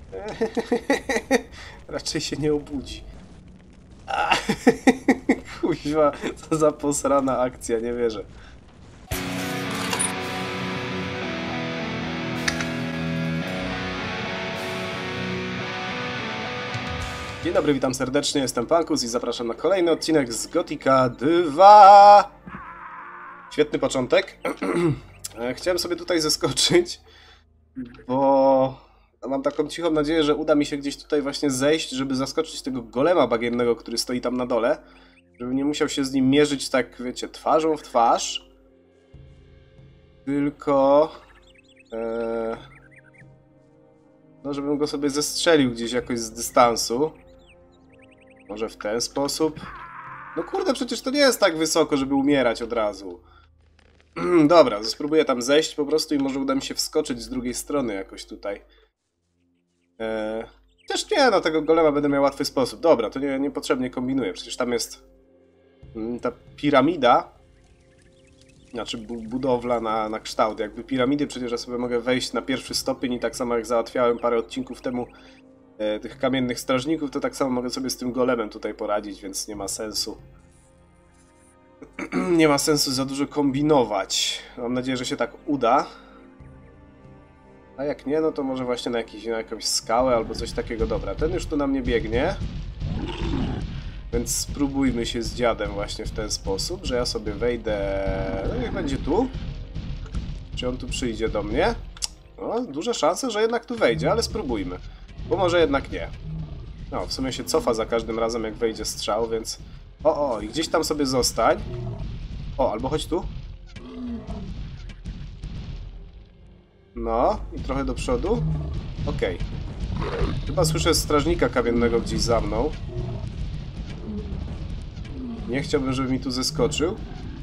Raczej się nie obudzi. Kuźwa, co za posrana akcja, nie wierzę. Dzień dobry, witam serdecznie, jestem Pankus i zapraszam na kolejny odcinek z Gothica 2. Świetny początek. Chciałem sobie tutaj zeskoczyć, bo mam taką cichą nadzieję, że uda mi się gdzieś tutaj właśnie zejść, żeby zaskoczyć tego golema bagiennego, który stoi tam na dole. Żebym nie musiał się z nim mierzyć tak, wiecie, twarzą w twarz. Tylko... no, żebym go sobie zestrzelił gdzieś jakoś z dystansu. Może w ten sposób. No kurde, przecież to nie jest tak wysoko, żeby umierać od razu. Dobra, spróbuję tam zejść po prostu i może uda mi się wskoczyć z drugiej strony jakoś tutaj. Też nie, no tego golema będę miał łatwy sposób. Dobra, to niepotrzebnie kombinuję. Przecież tam jest ta piramida. Znaczy budowla na kształt jakby piramidy. Przecież ja sobie mogę wejść na pierwszy stopień i tak samo jak załatwiałem parę odcinków temu tych kamiennych strażników, to tak samo mogę sobie z tym golemem tutaj poradzić, więc nie ma sensu. Nie ma sensu za dużo kombinować. Mam nadzieję, że się tak uda. A jak nie, no to może właśnie na jakąś skałę albo coś takiego. Dobra, ten już tu na mnie biegnie. Więc spróbujmy się z dziadem właśnie w ten sposób, że ja sobie wejdę... No niech będzie tu. Czy on tu przyjdzie do mnie? No, duże szanse, że jednak tu wejdzie, ale spróbujmy. Bo może jednak nie. No, w sumie się cofa za każdym razem, jak wejdzie strzał, więc... O, i gdzieś tam sobie zostań. O, albo chodź tu. No, i trochę do przodu. Okej. Chyba słyszę strażnika kamiennego gdzieś za mną. Nie chciałbym, żeby mi tu zeskoczył.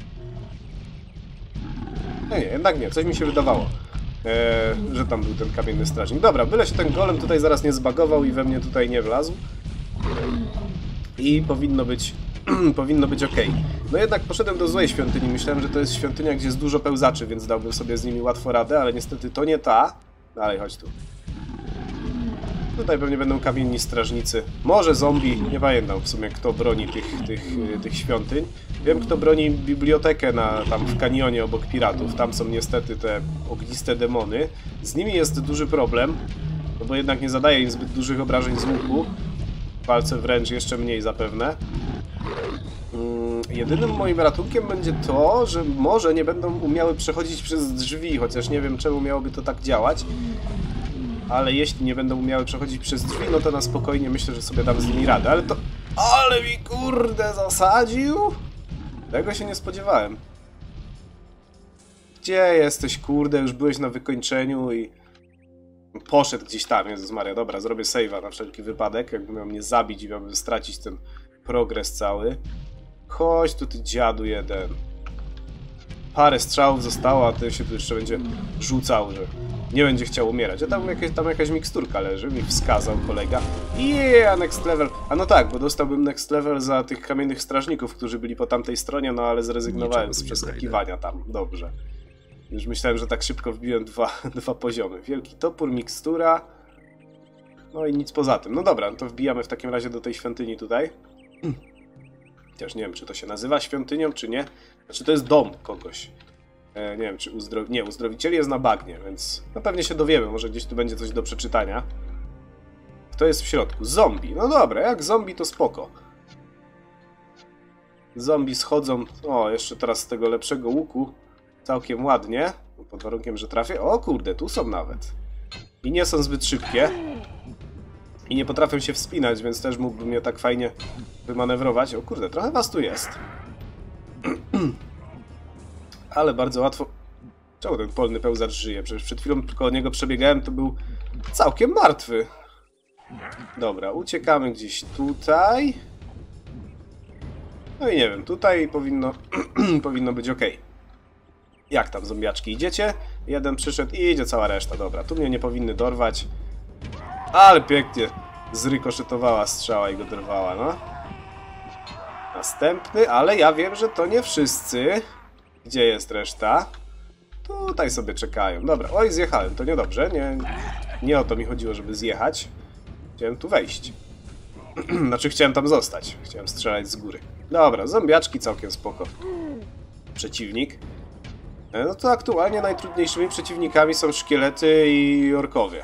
Nie, jednak nie. Coś mi się wydawało, że tam był ten kamienny strażnik. Dobra, byle się ten golem tutaj zaraz nie zbagował i we mnie tutaj nie wlazł. I powinno być ok. No jednak poszedłem do złej świątyni. Myślałem, że to jest świątynia, gdzie jest dużo pełzaczy, więc dałbym sobie z nimi łatwo radę, ale niestety to nie ta. Dalej, chodź tu. Tutaj pewnie będą kamienni strażnicy. Może zombie. Nie pamiętam w sumie, kto broni tych świątyń. Wiem, kto broni bibliotekę tam w kanionie obok piratów. Tam są niestety te ogniste demony. Z nimi jest duży problem, no bo jednak nie zadaje im zbyt dużych obrażeń z łuku. Palce wręcz jeszcze mniej zapewne. Jedynym moim ratunkiem będzie to, że może nie będą umiały przechodzić przez drzwi, chociaż nie wiem, czemu miałoby to tak działać. Ale jeśli nie będą umiały przechodzić przez drzwi, no to na spokojnie myślę, że sobie dam z nimi radę. Ale to... Ale mi kurde zasadził! Tego się nie spodziewałem. Gdzie jesteś, kurde? Już byłeś na wykończeniu i... Poszedł gdzieś tam, Jezus Maria. Dobra, zrobię save'a na wszelki wypadek, jakby miał mnie zabić i miałbym stracić ten progres cały. Chodź tu, ty dziadu jeden. Parę strzałów zostało, a ten się tu jeszcze będzie rzucał, że nie będzie chciał umierać. A tam jakaś miksturka leży, mi wskazał kolega. Yeah, next level. A no tak, bo dostałbym next level za tych kamiennych strażników, którzy byli po tamtej stronie, no ale zrezygnowałem z przeskakiwania tam. Dobrze. Już myślałem, że tak szybko wbiłem dwa poziomy. Wielki topór, mikstura. No i nic poza tym. No dobra, no to wbijamy w takim razie do tej świątyni tutaj. Chociaż nie wiem, czy to się nazywa świątynią, czy nie. Znaczy, to jest dom kogoś. Nie wiem, czy uzdrowiciel jest na bagnie, więc no pewnie się dowiemy. Może gdzieś tu będzie coś do przeczytania. Kto jest w środku? Zombie. No dobra, jak zombie to spoko. Zombie schodzą... O, jeszcze teraz z tego lepszego łuku. Całkiem ładnie. Pod warunkiem, że trafię. O kurde, tu są nawet. I nie są zbyt szybkie. I nie potrafią się wspinać, więc też mógłbym je tak fajnie wymanewrować. O kurde, trochę was tu jest. Ale bardzo łatwo... Czemu ten polny pełzacz żyje? Przecież przed chwilą koło niego przebiegałem, to był całkiem martwy. Dobra, uciekamy gdzieś tutaj. No i nie wiem, tutaj powinno być ok. Jak tam, zombiaczki, idziecie? Jeden przyszedł i idzie cała reszta. Dobra, tu mnie nie powinny dorwać. Ale pięknie zrykoszetowała strzała i go dorwała, no. Następny, ale ja wiem, że to nie wszyscy. Gdzie jest reszta? Tutaj sobie czekają. Dobra, oj, zjechałem, to niedobrze. Nie o to mi chodziło, żeby zjechać. Chciałem tu wejść. Znaczy chciałem tam zostać. Chciałem strzelać z góry. Dobra, zombiaczki całkiem spoko. Przeciwnik. No to aktualnie najtrudniejszymi przeciwnikami są szkielety i orkowie.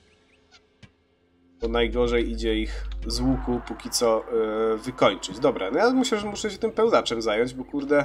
Bo najgorzej idzie ich z łuku póki co wykończyć. Dobra, no ja muszę się tym pełzaczem zająć, bo kurde...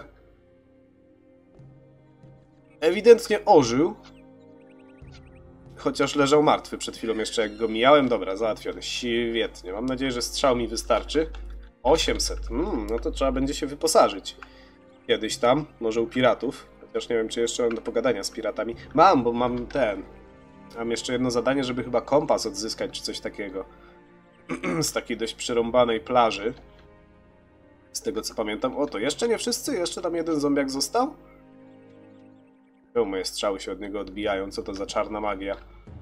Ewidentnie ożył. Chociaż leżał martwy przed chwilą jeszcze jak go mijałem. Dobra, załatwiony. Świetnie. Mam nadzieję, że strzał mi wystarczy. 800. No to trzeba będzie się wyposażyć. Kiedyś tam. Może u piratów. Chociaż nie wiem, czy jeszcze mam do pogadania z piratami. Mam, bo mam ten... Mam jeszcze jedno zadanie, żeby chyba kompas odzyskać, czy coś takiego. Z takiej dość przerąbanej plaży. Z tego, co pamiętam. O, to jeszcze nie wszyscy? Jeszcze tam jeden zombiak został? Moje strzały się od niego odbijają. Co to za czarna magia?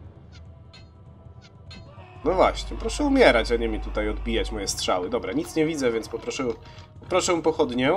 No właśnie, proszę umierać, a nie mi tutaj odbijać moje strzały. Dobra, nic nie widzę, więc poproszę pochodnię.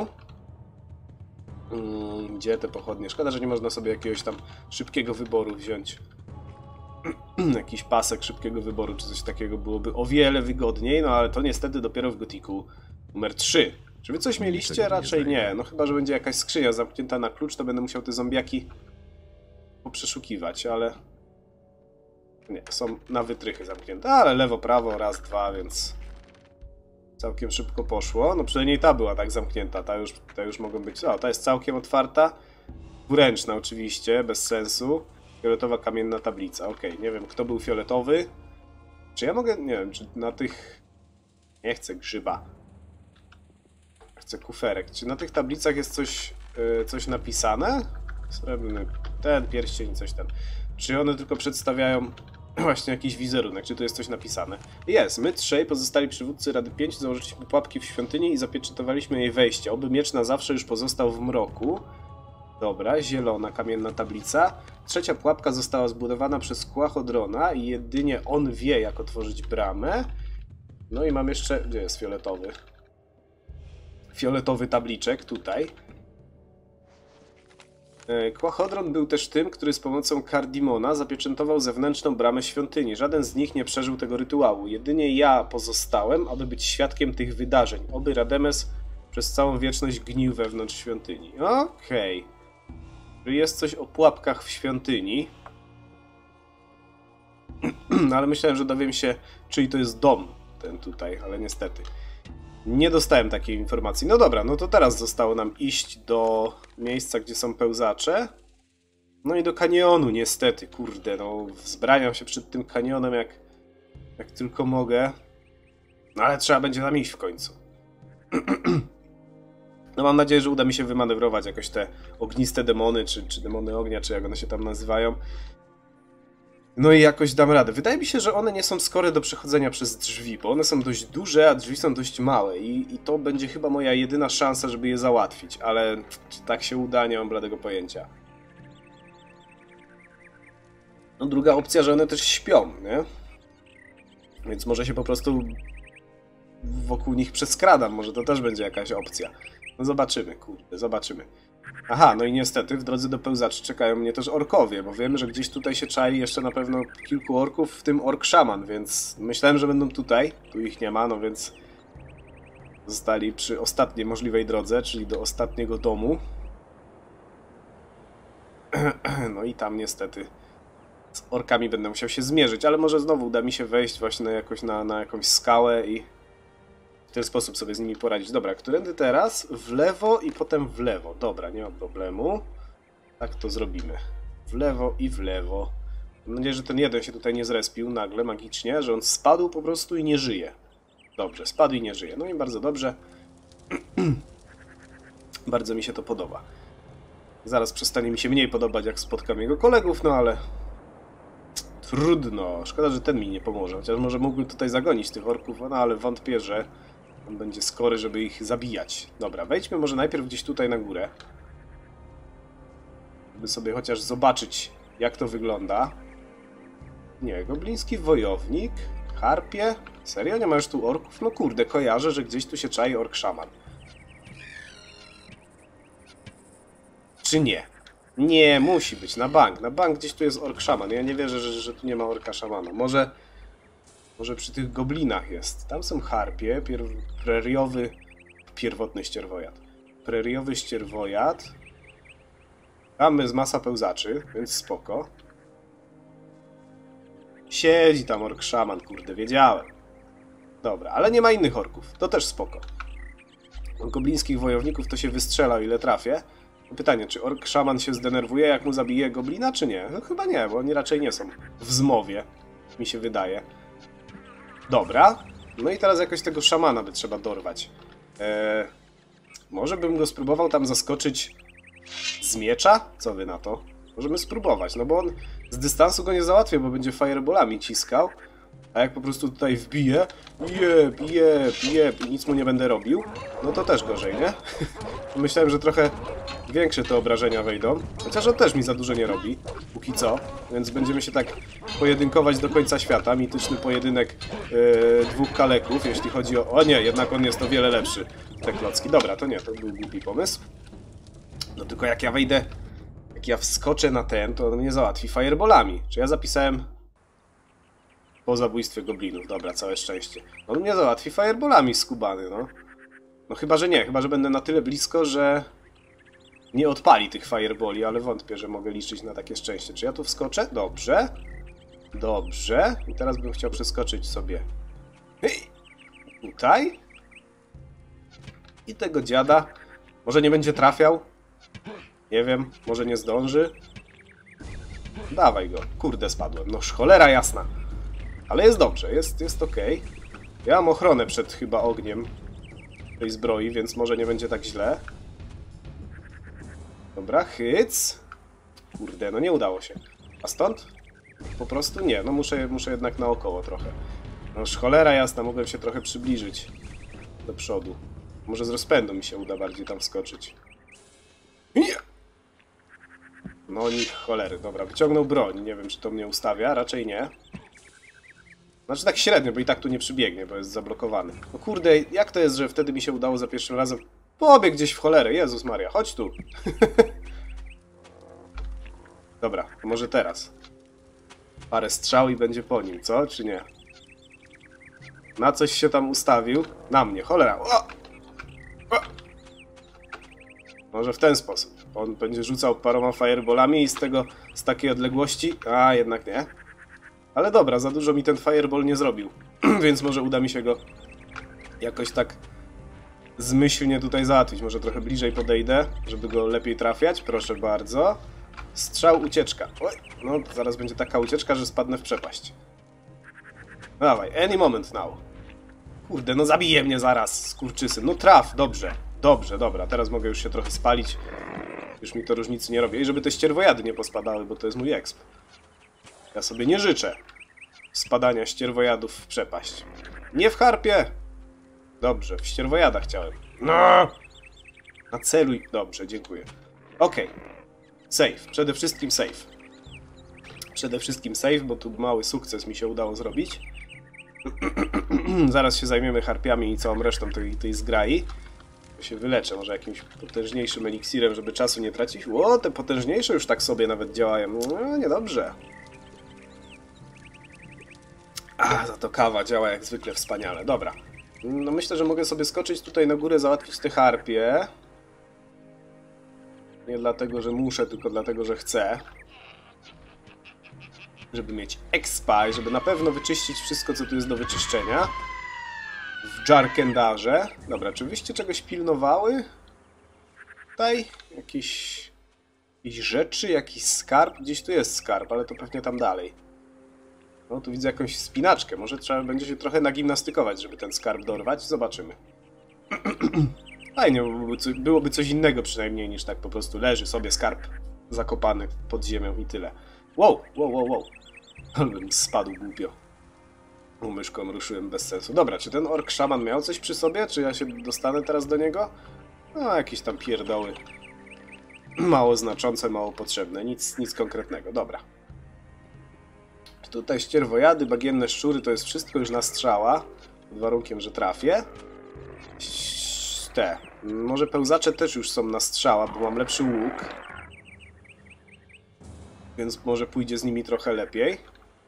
Gdzie te pochodnie? Szkoda, że nie można sobie jakiegoś tam szybkiego wyboru wziąć. Jakiś pasek szybkiego wyboru, czy coś takiego byłoby o wiele wygodniej, no ale to niestety dopiero w Gothicu numer 3. Czy wy coś mieliście? Raczej nie. No chyba, że będzie jakaś skrzynia zamknięta na klucz, to będę musiał te zombiaki poprzeszukiwać, ale... Nie, są na wytrychy zamknięte, ale lewo, prawo, raz, dwa, więc... Całkiem szybko poszło. No przynajmniej ta była tak zamknięta, ta już mogą być... O, ta jest całkiem otwarta. Dwuręczna oczywiście, bez sensu. Fioletowa kamienna tablica, okej. Nie wiem, kto był fioletowy. Czy ja mogę... Nie wiem, czy na tych... Nie chcę grzyba. Chcę kuferek. Czy na tych tablicach jest coś napisane? Srebrny ten, pierścień, coś tam. Czy one tylko przedstawiają właśnie jakiś wizerunek? Czy tu jest coś napisane? Jest. My trzej, pozostali przywódcy Rady 5, założyliśmy pułapki w świątyni i zapieczętowaliśmy jej wejście. Oby miecz na zawsze już pozostał w mroku. Dobra, zielona kamienna tablica. Trzecia pułapka została zbudowana przez Kłachodrona i jedynie on wie, jak otworzyć bramę. No i mam jeszcze... Gdzie jest fioletowy? Fioletowy tabliczek, tutaj. Kłachodron był też tym, który z pomocą Kardimona zapieczętował zewnętrzną bramę świątyni. Żaden z nich nie przeżył tego rytuału. Jedynie ja pozostałem, aby być świadkiem tych wydarzeń. Oby Rademes przez całą wieczność gnił wewnątrz świątyni. Okej. Jest coś o pułapkach w świątyni. Ale myślałem, że dowiem się, czyj to jest dom, ten tutaj, ale niestety. Nie dostałem takiej informacji. No dobra, no to teraz zostało nam iść do miejsca, gdzie są pełzacze. No i do kanionu, niestety, kurde, no wzbraniam się przed tym kanionem jak tylko mogę. No ale trzeba będzie tam iść w końcu. No mam nadzieję, że uda mi się wymanewrować jakoś te ogniste demony, czy demony ognia, czy jak one się tam nazywają. No i jakoś dam radę. Wydaje mi się, że one nie są skore do przechodzenia przez drzwi, bo one są dość duże, a drzwi są dość małe. I to będzie chyba moja jedyna szansa, żeby je załatwić. Ale czy tak się uda, nie mam bladego pojęcia. No druga opcja, że one też śpią, nie? Więc może się po prostu wokół nich przeskradam. Może to też będzie jakaś opcja. No zobaczymy, kurde, zobaczymy. Aha, no i niestety w drodze do pełzaczy czekają mnie też orkowie, bo wiemy, że gdzieś tutaj się czai jeszcze na pewno kilku orków, w tym ork szaman, więc myślałem, że będą tutaj. Tu ich nie ma, no więc zostali przy ostatniej możliwej drodze, czyli do ostatniego domu. No i tam niestety z orkami będę musiał się zmierzyć, ale może znowu uda mi się wejść właśnie na jakąś skałę i w ten sposób sobie z nimi poradzić. Dobra, którędy teraz? W lewo i potem w lewo. Dobra, nie ma problemu. Tak to zrobimy. W lewo i w lewo. Mam nadzieję, że ten jeden się tutaj nie zrespił nagle, magicznie, że on spadł po prostu i nie żyje. Dobrze, spadł i nie żyje. No i bardzo dobrze. Bardzo mi się to podoba. Zaraz przestanie mi się mniej podobać, jak spotkam jego kolegów, no ale... Trudno. Szkoda, że ten mi nie pomoże. Chociaż może mógłbym tutaj zagonić tych orków, no ale wątpię, że on będzie skory, żeby ich zabijać. Dobra, wejdźmy może najpierw gdzieś tutaj na górę. Żeby sobie chociaż zobaczyć, jak to wygląda. Nie, gobliński wojownik. Harpie. Serio? Nie ma już tu orków? No kurde, kojarzę, że gdzieś tu się czai ork szaman. Czy nie? Nie, musi być, na bank. Na bank gdzieś tu jest ork szaman. Ja nie wierzę, że tu nie ma orka szamana. Może przy tych goblinach jest. Tam są harpie, preriowy... Pierwotny ścierwojad. Preriowy ścierwojad. Tam jest masa pełzaczy, więc spoko. Siedzi tam ork szaman, kurde, wiedziałem. Dobra, ale nie ma innych orków. To też spoko. Goblińskich wojowników to się wystrzela, o ile trafię. Pytanie, czy ork szaman się zdenerwuje, jak mu zabije goblina, czy nie? No chyba nie, bo oni raczej nie są w zmowie, mi się wydaje. Dobra. No i teraz jakoś tego szamana by trzeba dorwać. Może bym go spróbował tam zaskoczyć z miecza? Co wy na to? Możemy spróbować, no bo on z dystansu go nie załatwię, bo będzie fireballami ciskał. A jak po prostu tutaj wbije, jeb i nic mu nie będę robił, no to też gorzej, nie? Myślałem, że trochę większe te obrażenia wejdą, chociaż on też mi za dużo nie robi, póki co, więc będziemy się tak pojedynkować do końca świata. Mityczny pojedynek dwóch kaleków, jeśli chodzi o... O nie, jednak on jest o wiele lepszy, te klocki. Dobra, to nie, to był głupi pomysł. No tylko jak ja wejdę, jak ja wskoczę na ten, to on mnie załatwi fireballami. Czy ja zapisałem... Po zabójstwie goblinów. Dobra, całe szczęście. On mnie załatwi fireballami skubany, no. No chyba, że nie. Chyba, że będę na tyle blisko, że nie odpali tych fireballi, ale wątpię, że mogę liczyć na takie szczęście. Czy ja tu wskoczę? Dobrze. Dobrze. I teraz bym chciał przeskoczyć sobie tutaj. I tego dziada. Może nie będzie trafiał? Nie wiem. Może nie zdąży? Dawaj go. Kurde, spadłem. No cholera jasna. Ale jest dobrze, jest ok. Ja mam ochronę przed chyba ogniem tej zbroi, więc może nie będzie tak źle. Dobra, hyc. Kurde, no nie udało się. A stąd? Po prostu nie, no muszę jednak naokoło trochę. No cholera jasna, mogłem się trochę przybliżyć do przodu. Może z rozpędu mi się uda bardziej tam wskoczyć. Nie! No nie, cholery, dobra, wyciągnął broń. Nie wiem, czy to mnie ustawia, raczej nie. Znaczy tak średnio, bo i tak tu nie przybiegnie, bo jest zablokowany. No kurde, jak to jest, że wtedy mi się udało za pierwszym razem... Pobiegł gdzieś w cholerę, Jezus Maria, chodź tu. Dobra, to może teraz. Parę strzał i będzie po nim, co? Czy nie? Na coś się tam ustawił. Na mnie, cholera. O! O! Może w ten sposób. On będzie rzucał paroma fireballami i z takiej odległości... A, jednak nie. Ale dobra, za dużo mi ten fireball nie zrobił. Więc może uda mi się go jakoś tak zmyślnie tutaj załatwić. Może trochę bliżej podejdę, żeby go lepiej trafiać. Proszę bardzo. Strzał, ucieczka. Oj, no zaraz będzie taka ucieczka, że spadnę w przepaść. No dawaj, any moment now. Kurde, no zabije mnie zaraz, skurczysyn. No traf, dobrze. Dobrze, dobra, teraz mogę już się trochę spalić. Już mi to różnicy nie robi. I żeby te ścierwojady nie pospadały, bo to jest mój exp. Ja sobie nie życzę spadania ścierwojadów w przepaść. Nie w harpie! Dobrze, w ścierwojada chciałem. No! Naceluj. Dobrze, dziękuję. Okej. Save. Przede wszystkim save. Przede wszystkim save, bo tu mały sukces mi się udało zrobić. Zaraz się zajmiemy harpiami i całą resztą tej zgrai. To się wyleczę może jakimś potężniejszym eliksirem, żeby czasu nie tracić. Ło, te potężniejsze już tak sobie nawet działają. No, niedobrze. A, za to kawa działa jak zwykle wspaniale. Dobra. No myślę, że mogę sobie skoczyć tutaj na górę, załatwić te harpie. Nie dlatego, że muszę, tylko dlatego, że chcę. Żeby mieć expa i żeby na pewno wyczyścić wszystko, co tu jest do wyczyszczenia. W Jarkendarze. Dobra, czy wyście czegoś pilnowały? Tutaj jakieś rzeczy, jakiś skarb. Gdzieś tu jest skarb, ale to pewnie tam dalej. No, tu widzę jakąś wspinaczkę. Może trzeba będzie się trochę nagimnastykować, żeby ten skarb dorwać. Zobaczymy. Fajnie, byłoby coś innego przynajmniej, niż tak po prostu leży sobie skarb zakopany pod ziemią i tyle. Wow, wow, wow, wow. Albym spadł głupio. Myszką ruszyłem bez sensu. Dobra, czy ten ork szaman miał coś przy sobie? Czy ja się dostanę teraz do niego? No, jakieś tam pierdoły. Mało znaczące, mało potrzebne. Nic konkretnego. Dobra. Tutaj ścierwojady, bagienne szczury, to jest wszystko już na strzała. Pod warunkiem, że trafię. Może pełzacze też już są na strzała, bo mam lepszy łuk. Więc może pójdzie z nimi trochę lepiej.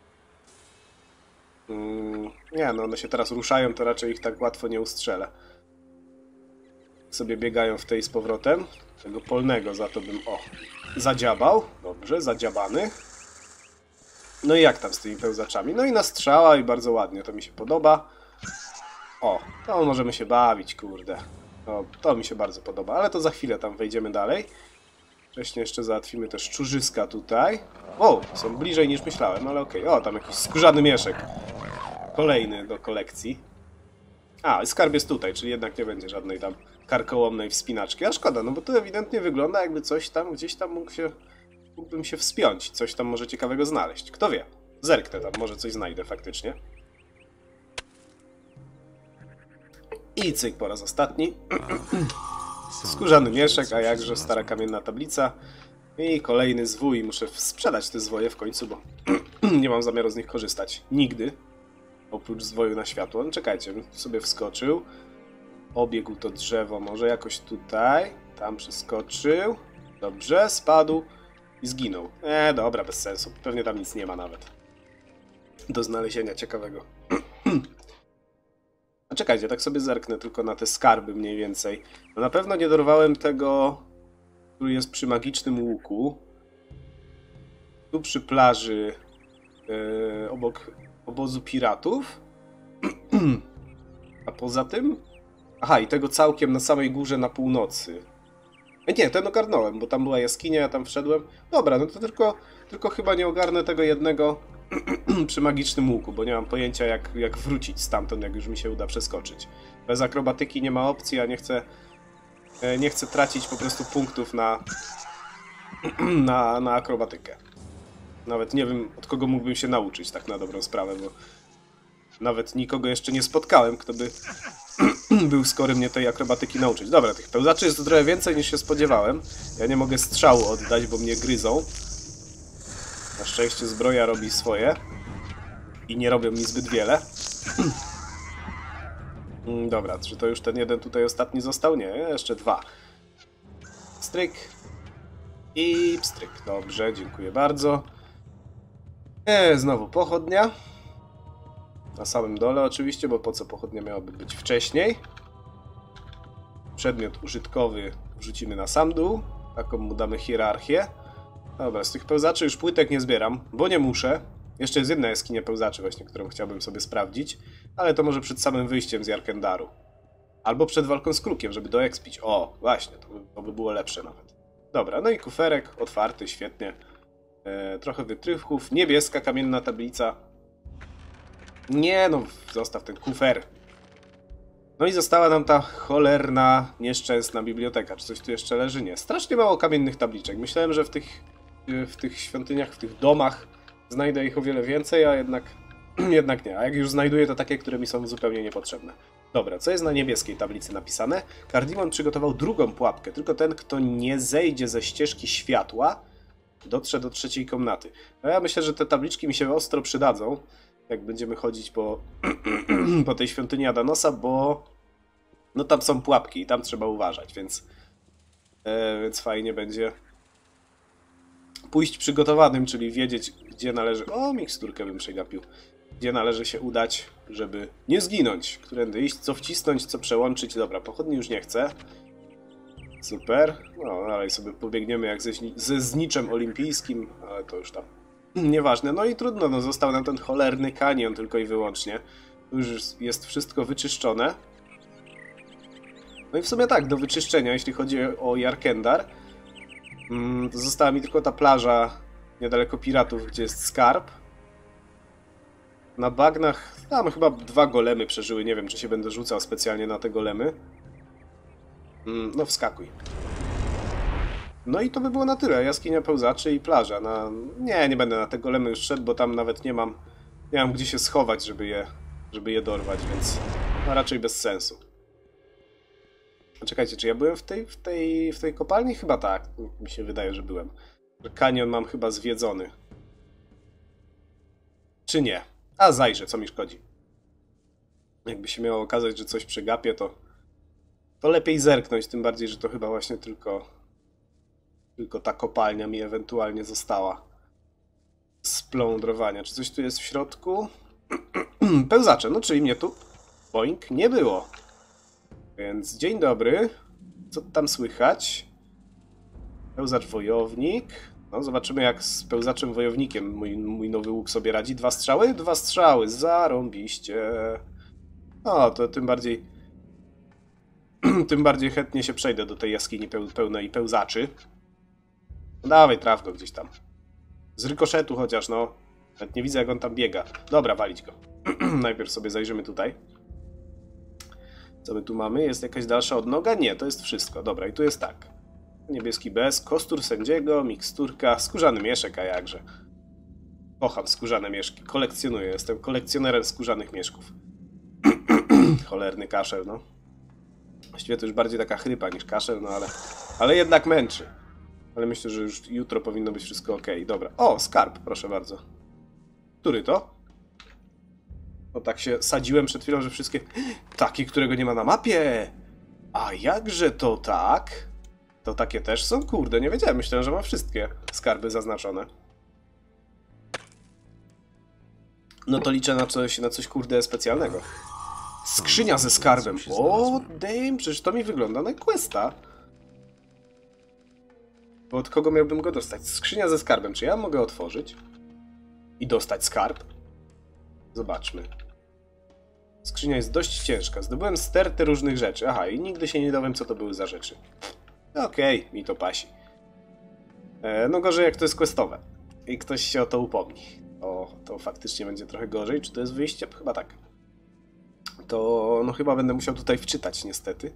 Nie, no one się teraz ruszają, to raczej ich tak łatwo nie ustrzelę. Sobie biegają w tej z powrotem. Tego polnego za to bym, zadziabał. Dobrze, zadziabany. No i jak tam z tymi pełzaczami? No i na strzała i bardzo ładnie, to mi się podoba. To możemy się bawić, kurde. To mi się bardzo podoba, ale to za chwilę tam wejdziemy dalej. Wcześniej jeszcze załatwimy te szczurzyska tutaj. Są bliżej niż myślałem, ale okej. Tam jakiś skórzany mieszek. Kolejny do kolekcji. Skarb jest tutaj, czyli jednak nie będzie żadnej tam karkołomnej wspinaczki. A szkoda, no bo to ewidentnie wygląda, jakby coś tam, gdzieś tam mógłbym się wspiąć. Coś tam może ciekawego znaleźć. Kto wie? Zerknę tam, może coś znajdę faktycznie. I cyk, po raz ostatni. Skórzany mieszek, a jakże stara kamienna tablica. I kolejny zwój. Muszę sprzedać te zwoje w końcu, bo nie mam zamiaru z nich korzystać. Nigdy. Oprócz zwoju na światło. No czekajcie, bym sobie wskoczył. Obiegł to drzewo, może jakoś tutaj. Tam przeskoczył. Dobrze, spadł i zginął. Dobra, bez sensu. Pewnie tam nic nie ma nawet. Do znalezienia ciekawego. A czekajcie, tak sobie zerknę tylko na te skarby mniej więcej. No na pewno nie dorwałem tego, który jest przy magicznym łuku. Tu przy plaży obok obozu piratów. A poza tym? I tego całkiem na samej górze na północy. Nie, ten ogarnąłem, bo tam była jaskinia, ja tam wszedłem. Dobra, no to tylko chyba nie ogarnę tego jednego przy magicznym łuku, bo nie mam pojęcia jak wrócić stamtąd, jak już mi się uda przeskoczyć. Bez akrobatyki nie ma opcji, a nie chcę tracić po prostu punktów na akrobatykę. Nawet nie wiem, od kogo mógłbym się nauczyć, tak na dobrą sprawę, bo nawet nikogo jeszcze nie spotkałem, kto by był skory mnie tej akrobatyki nauczyć. Dobra, tych pełzaczy jest trochę więcej niż się spodziewałem. Ja nie mogę strzału oddać, bo mnie gryzą. Na szczęście zbroja robi swoje. I nie robią mi zbyt wiele. Dobra, czy to już ten jeden tutaj ostatni został? Nie, jeszcze dwa. Stryk. I pstryk. Dobrze, dziękuję bardzo. Znowu pochodnia. Na samym dole oczywiście, bo po co pochodnia miałaby być wcześniej. Przedmiot użytkowy wrzucimy na sam dół. Taką mu damy hierarchię. Dobra, z tych pełzaczy już płytek nie zbieram, bo nie muszę. Jeszcze jest jedna jaskinia pełzaczy właśnie, którą chciałbym sobie sprawdzić. Ale to może przed samym wyjściem z Jarkendaru. Albo przed walką z Krukiem, żeby doekspić. Właśnie, to by było lepsze nawet. Dobra, no i kuferek otwarty, świetnie. Trochę wytrychów. Niebieska kamienna tablica. Nie, no zostaw ten kufer. No i została nam ta cholerna, nieszczęsna biblioteka. Czy coś tu jeszcze leży? Nie. Strasznie mało kamiennych tabliczek. Myślałem, że w tych świątyniach, w tych domach znajdę ich o wiele więcej, a jednak nie. A jak już znajduję, to takie, które mi są zupełnie niepotrzebne. Dobra, co jest na niebieskiej tablicy napisane? Kardimon przygotował drugą pułapkę. Tylko ten, kto nie zejdzie ze ścieżki światła, dotrze do trzeciej komnaty. No ja myślę, że te tabliczki mi się ostro przydadzą, jak będziemy chodzić po tej świątyni Adanosa, bo no tam są pułapki i tam trzeba uważać, więc fajnie będzie pójść przygotowanym, czyli wiedzieć, gdzie należy... miksturkę bym przegapił. Gdzie należy się udać, żeby nie zginąć. Którędy iść, co wcisnąć, co przełączyć. Dobra, pochodni już nie chcę. Super. No, dalej sobie pobiegniemy jak ze zniczem olimpijskim, ale to już tam nieważne. No i trudno, no został nam ten cholerny kanion tylko i wyłącznie. Tu już jest wszystko wyczyszczone. No i w sumie tak, do wyczyszczenia, jeśli chodzi o Jarkendar, to została mi tylko ta plaża niedaleko piratów, gdzie jest skarb. Na bagnach tam chyba 2 golemy przeżyły, nie wiem, czy się będę rzucał specjalnie na te golemy. No wskakuj. No i to by było na tyle. Jaskinia pełzaczy i plaża. Nie będę na te golemy już szedł, bo tam nawet nie mam gdzie się schować, żeby je dorwać, więc no raczej bez sensu. Czekajcie, czy ja byłem w tej kopalni? Chyba tak. Mi się wydaje, że byłem. Kanion mam chyba zwiedzony. Czy nie? A zajrzę, co mi szkodzi. Jakby się miało okazać, że coś przegapię, to lepiej zerknąć, tym bardziej, że to chyba właśnie tylko ta kopalnia mi ewentualnie została. splądrowania. Czy coś tu jest w środku? Pełzacze, no czyli mnie tu, boink, nie było. Więc dzień dobry. Co tam słychać? Pełzacz wojownik. No, zobaczymy jak z pełzaczem wojownikiem mój nowy łuk sobie radzi. 2 strzały? 2 strzały, zarąbiście. O, to tym bardziej... tym bardziej chętnie się przejdę do tej jaskini pełnej pełzaczy. No, dawaj, traf go gdzieś tam. Z rykoszetu chociaż, no. Nawet nie widzę jak on tam biega. Dobra, walić go. Najpierw sobie zajrzymy tutaj. Co my tu mamy? Jest jakaś dalsza odnoga? Nie, to jest wszystko. Dobra, i tu jest tak. Niebieski bez, kostur sędziego, miksturka, skórzany mieszek, a jakże. Kocham skórzane mieszki, kolekcjonuję, jestem kolekcjonerem skórzanych mieszków. Cholerny kaszel, no. Właściwie to już bardziej taka chrypa niż kaszel, no ale jednak męczy. Ale myślę, że już jutro powinno być wszystko ok. Dobra. O, skarb, proszę bardzo. Który to? No tak się sadziłem przed chwilą, że wszystkie... Taki, którego nie ma na mapie! A jakże to tak? To takie też są? Kurde, nie wiedziałem. Myślałem, że ma wszystkie skarby zaznaczone. No to liczę na coś kurde specjalnego. Skrzynia ze skarbem. O, damn, przecież to mi wygląda na questa. Bo od kogo miałbym go dostać? Skrzynia ze skarbem. Czy ja mogę otworzyć? I dostać skarb? Zobaczmy. Skrzynia jest dość ciężka. Zdobyłem stertę różnych rzeczy. Aha, i nigdy się nie dowiem, co to były za rzeczy. Okej, mi to pasi. No gorzej jak to jest questowe. I ktoś się o to upomni. To faktycznie będzie trochę gorzej. Czy to jest wyjście? Chyba tak. To no chyba będę musiał tutaj wczytać niestety.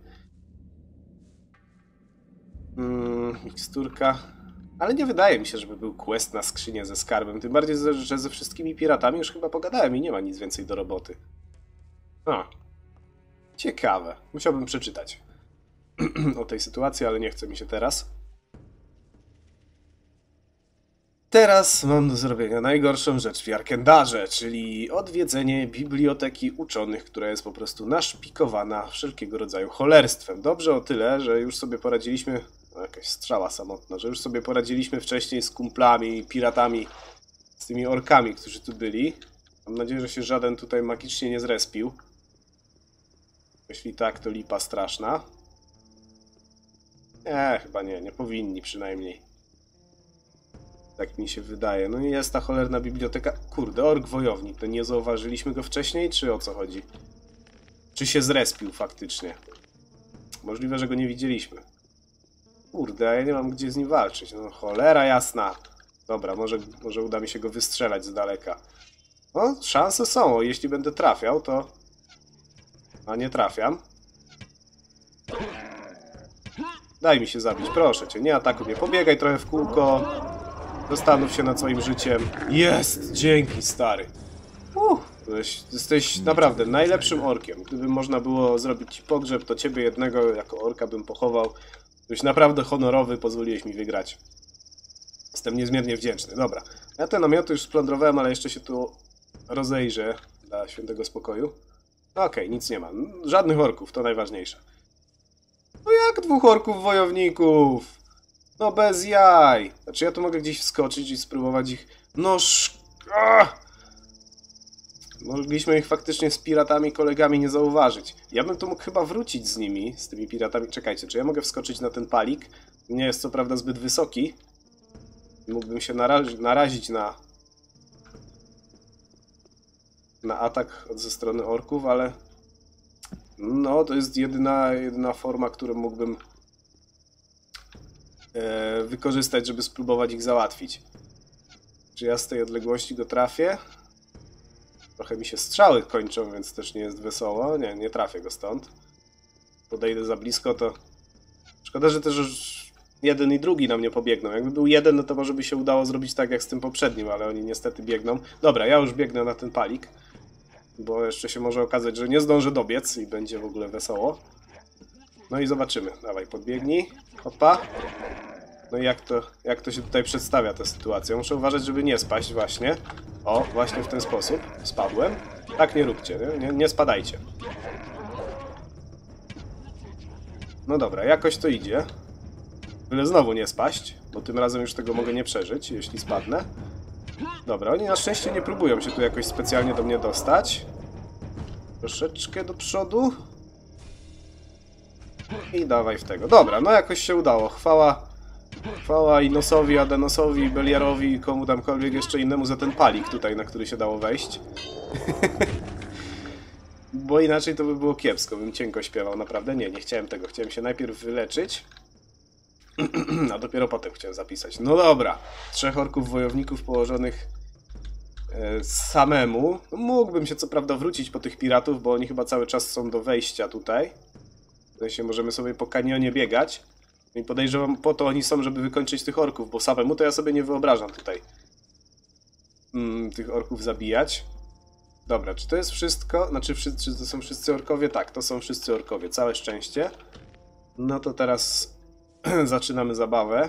Miksturka. Ale nie wydaje mi się, żeby był quest na skrzynię ze skarbem. Tym bardziej, że ze wszystkimi piratami już chyba pogadałem i nie ma nic więcej do roboty. A. Ciekawe. Musiałbym przeczytać o tej sytuacji, ale nie chce mi się teraz. Teraz mam do zrobienia najgorszą rzecz w Jarkendarze, czyli odwiedzenie biblioteki uczonych, która jest po prostu naszpikowana wszelkiego rodzaju cholerstwem. Dobrze o tyle, że już sobie poradziliśmy... No, jakaś strzała samotna, że już sobie poradziliśmy wcześniej z kumplami, piratami, z tymi orkami, którzy tu byli. Mam nadzieję, że się żaden tutaj magicznie nie zrespił. Jeśli tak, to lipa straszna. Chyba nie powinni przynajmniej. Tak mi się wydaje. No i jest ta cholerna biblioteka. Kurde, ork wojownik. To nie zauważyliśmy go wcześniej, czy o co chodzi? Czy się zrespił faktycznie? Możliwe, że go nie widzieliśmy. Kurde, ja nie mam gdzie z nim walczyć. No cholera jasna. Dobra, może uda mi się go wystrzelać z daleka. No, szanse są. Jeśli będę trafiał, to... A nie trafiam. Daj mi się zabić, proszę cię. Nie atakuj mnie. Pobiegaj trochę w kółko. Zastanów się nad swoim życiem. Jest! Dzięki, stary. Jesteś naprawdę najlepszym orkiem. Gdyby można było zrobić ci pogrzeb, to ciebie jednego jako orka bym pochował. Byłeś naprawdę honorowy, pozwoliłeś mi wygrać. Jestem niezmiernie wdzięczny. Dobra. Ja te namioty już splądrowałem, ale jeszcze się tu rozejrzę dla świętego spokoju. Okej, nic nie ma. Żadnych orków, to najważniejsze. No jak 2 orków wojowników? No bez jaj. Znaczy ja tu mogę gdzieś wskoczyć i spróbować ich... No Mogliśmy ich faktycznie z piratami, kolegami nie zauważyć. Ja bym tu mógł chyba wrócić z nimi, z tymi piratami. Czekajcie, czy ja mogę wskoczyć na ten palik? Nie jest co prawda zbyt wysoki. Mógłbym się narazić na atak ze strony orków, ale... No, to jest jedyna forma, którą mógłbym wykorzystać, żeby spróbować ich załatwić. Czy ja z tej odległości go trafię? Trochę mi się strzały kończą, więc też nie jest wesoło. Nie trafię go stąd. Podejdę za blisko, to... Szkoda, że też już jeden i drugi na mnie pobiegną. Jakby był jeden, no to może by się udało zrobić tak jak z tym poprzednim, ale oni niestety biegną. Dobra, ja już biegnę na ten palik. Bo jeszcze się może okazać, że nie zdążę dobiec i będzie w ogóle wesoło. No i zobaczymy. Dawaj, podbiegnij. Hopa. No i jak to się tutaj przedstawia ta sytuacja? Muszę uważać, żeby nie spaść właśnie. O, właśnie w ten sposób. Spadłem. Tak nie róbcie, nie spadajcie. No dobra, jakoś to idzie. Byle znowu nie spaść, bo tym razem już tego mogę nie przeżyć, jeśli spadnę. Dobra, oni na szczęście nie próbują się tu jakoś specjalnie do mnie dostać. Troszeczkę do przodu. I dawaj w tego. Dobra, no jakoś się udało. Chwała Inosowi, Adenosowi, Beliarowi, komu tamkolwiek jeszcze innemu za ten palik tutaj, na który się dało wejść. Bo inaczej to by było kiepsko, bym cienko śpiewał, naprawdę. Nie chciałem tego. Chciałem się najpierw wyleczyć, a dopiero potem chciałem zapisać. No dobra, 3 orków wojowników położonych samemu. Mógłbym się co prawda wrócić po tych piratów, bo oni chyba cały czas są do wejścia tutaj. W sensie możemy sobie po kanionie biegać. I podejrzewam, po to oni są, żeby wykończyć tych orków, bo samemu to ja sobie nie wyobrażam tutaj tych orków zabijać. Dobra, czy to jest wszystko? Znaczy, czy to są wszyscy orkowie? Tak, to są wszyscy orkowie, całe szczęście. No to teraz zaczynamy zabawę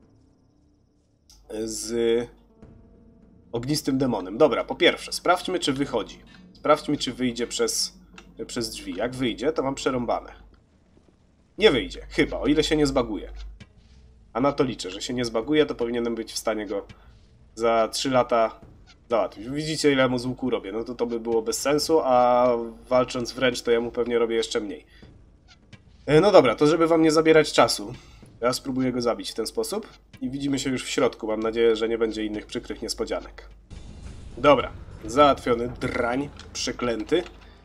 z ognistym demonem. Dobra, po pierwsze, sprawdźmy, czy wychodzi. Sprawdźmy, czy wyjdzie przez drzwi. Jak wyjdzie, to mam przerąbane. Nie wyjdzie, chyba, o ile się nie zbaguje. A na to liczę, że się nie zbaguje, to powinienem być w stanie go za 3 lata załatwić. Widzicie, ile mu z łuku robię. No to by było bez sensu, a walcząc wręcz, to ja mu pewnie robię jeszcze mniej. No dobra, to żeby wam nie zabierać czasu, ja spróbuję go zabić w ten sposób i widzimy się już w środku. Mam nadzieję, że nie będzie innych przykrych niespodzianek. Dobra, załatwiony drań przeklęty.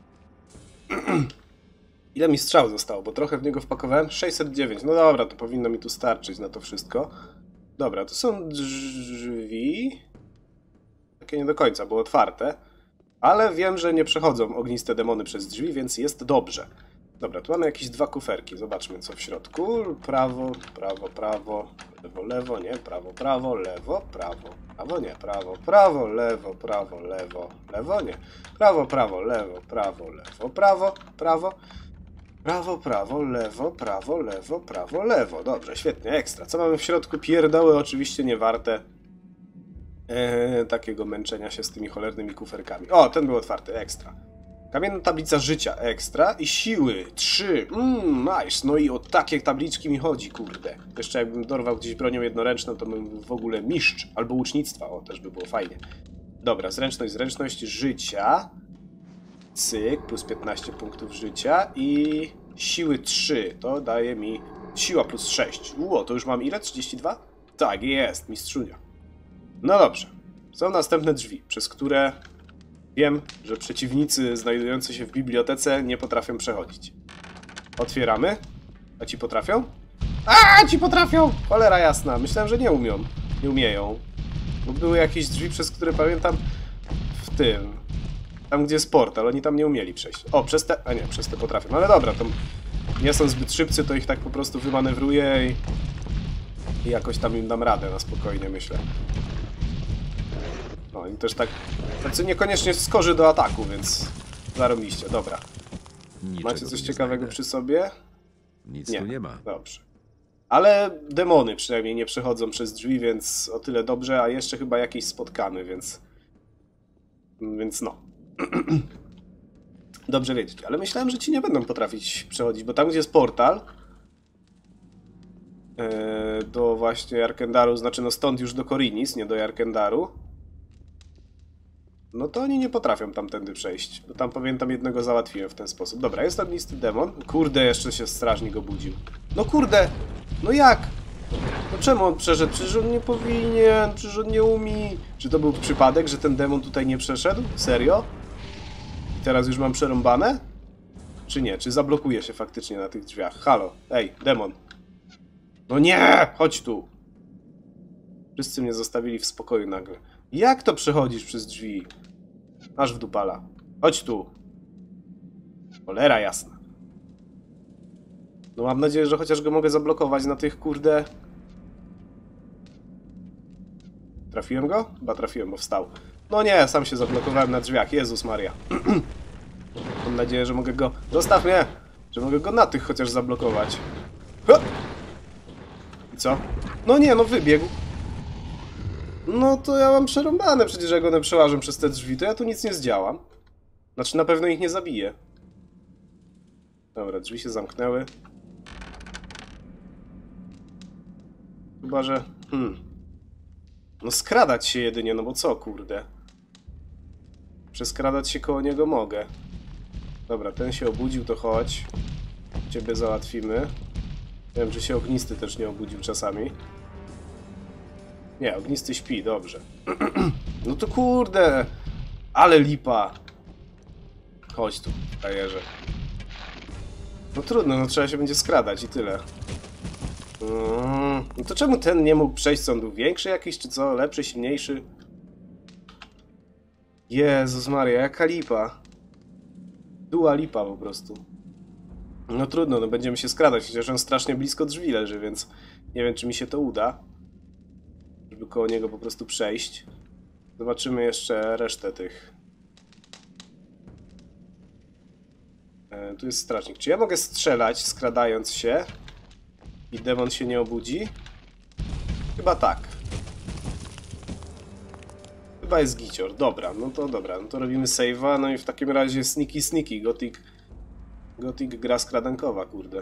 Ile mi strzał zostało, bo trochę w niego wpakowałem? 609. No dobra, to powinno mi tu starczyć na to wszystko. Dobra, to są drzwi. Takie nie do końca, było otwarte. Ale wiem, że nie przechodzą ogniste demony przez drzwi, więc jest dobrze. Dobra, tu mamy jakieś 2 kuferki. Zobaczmy, co w środku. Prawo, prawo, prawo, lewo, lewo, nie, prawo, prawo, lewo, prawo, prawo, nie, prawo, prawo, lewo, prawo, lewo, lewo, nie, prawo, prawo, lewo, prawo, lewo, prawo, prawo, prawo, prawo, lewo, prawo, lewo, prawo, lewo. Dobrze, świetnie, ekstra. Co mamy w środku? Pierdoły oczywiście nie warte takiego męczenia się z tymi cholernymi kuferkami. O, ten był otwarty, ekstra. Kamienna tablica życia, ekstra. I siły, 3. Nice. No i o takie tabliczki mi chodzi, kurde. Jeszcze jakbym dorwał gdzieś bronią jednoręczną, to bym w ogóle mistrz. Albo łucznictwa, o, też by było fajnie. Dobra, zręczność życia. Cyk, plus 15 punktów życia. I siły 3, to daje mi siła plus 6. To już mam ile? 32? Tak, jest, mistrzunia. No dobrze. Są następne drzwi, przez które wiem, że przeciwnicy znajdujący się w bibliotece nie potrafią przechodzić. Otwieramy. A ci potrafią? A, ci potrafią! Cholera jasna. Myślałem, że nie umią. Nie umieją. Bo były jakieś drzwi, przez które pamiętam w tym. Tam, gdzie jest portal. Oni tam nie umieli przejść. O, przez te... A nie, przez te potrafią. No ale dobra, to nie są zbyt szybcy, to ich tak po prostu wymanewruję i jakoś tam im dam radę na spokojnie, myślę. No i też tak... Tacy niekoniecznie skorzy do ataku, więc... Zarobiście, dobra. Macie coś ciekawego przy sobie? Nic tu nie ma. Dobrze. Ale demony przynajmniej nie przechodzą przez drzwi, więc o tyle dobrze, a jeszcze chyba jakieś spotkamy, więc... Więc no. Dobrze wiedzieć, ale myślałem, że ci nie będą potrafić przechodzić, bo tam, gdzie jest portal do właśnie Jarkendaru, znaczy no stąd już do Korinis, nie do Jarkendaru, no to oni nie potrafią tamtędy przejść, bo tam pamiętam jednego załatwiłem w ten sposób. Dobra, jest ognisty demon. Kurde, jeszcze się strażnik obudził. No kurde! No jak? No czemu on przeszedł? Przecież on nie powinien, przecież on nie umie. Czy to był przypadek, że ten demon tutaj nie przeszedł? Serio? I teraz już mam przerąbane? Czy nie? Czy zablokuje się faktycznie na tych drzwiach? Halo, ej, demon. No nie! Chodź tu! Wszyscy mnie zostawili w spokoju nagle. Jak to przechodzisz przez drzwi? Aż w dupala. Chodź tu. Cholera jasna. No mam nadzieję, że chociaż go mogę zablokować na tych kurde... Trafiłem go? Chyba trafiłem, bo wstał. No nie, sam się zablokowałem na drzwiach. Jezus Maria. Mam nadzieję, że mogę go... Zostaw mnie! Że mogę go na tych chociaż zablokować. Ha! I co? No nie, no wybiegł. No to ja mam przerąbane przecież, jak one przełażą przez te drzwi, to ja tu nic nie zdziałam. Znaczy na pewno ich nie zabiję. Dobra, drzwi się zamknęły. Chyba, że... No skradać się jedynie, no bo co, kurde? Przeskradać się koło niego mogę. Dobra, ten się obudził, to chodź. Ciebie załatwimy. Nie wiem, czy się ognisty też nie obudził czasami. Nie, ognisty śpi, dobrze. No to kurde! Ale lipa! Chodź tu, frajerze. No trudno, no trzeba się będzie skradać i tyle. No to czemu ten nie mógł przejść, co on był większy jakiś, czy co? Lepszy, silniejszy? Jezus Maria, jaka lipa. Dua lipa po prostu. No trudno, no będziemy się skradać, chociaż on strasznie blisko drzwi leży, więc nie wiem, czy mi się to uda. Żeby koło niego po prostu przejść. Zobaczymy jeszcze resztę tych. Tu jest strażnik. Czy ja mogę strzelać, skradając się? I demon się nie obudzi? Chyba tak. Chyba jest gicior. Dobra, no to robimy save'a. No i w takim razie sneaky. Gothic gra skradankowa, kurde.